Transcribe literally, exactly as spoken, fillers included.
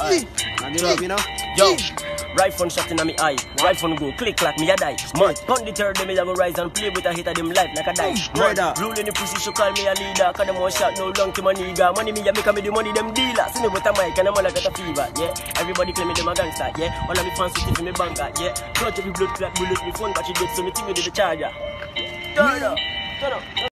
Alright, and you know, you know? Yo, right phone shot in my eye, right phone go click clack me a die. Man, gun the third them I go rise and play with a hit of them life like a dice. Man, ruling the pussy so call me a leader, cause them one shot no long to my nigga. Money me a make me the money them dealer. See me with a mic and I'm all I got a fever, yeah. Everybody claim me them a gangster, yeah. All of me fans sit in me banker, yeah. Clutch every blood clot bullet me phone but you dead so me think me did the charger. Turn up, turn up.